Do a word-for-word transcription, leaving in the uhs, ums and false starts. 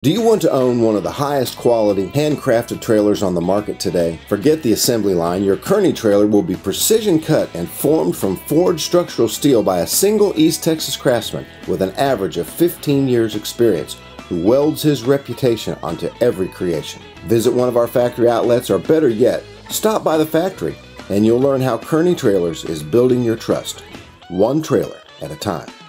Do you want to own one of the highest quality, handcrafted trailers on the market today? Forget the assembly line. Your Kearney trailer will be precision cut and formed from forged structural steel by a single East Texas craftsman with an average of fifteen years experience, who welds his reputation onto every creation. Visit one of our factory outlets, or better yet, stop by the factory and you'll learn how Kearney Trailers is building your trust, one trailer at a time.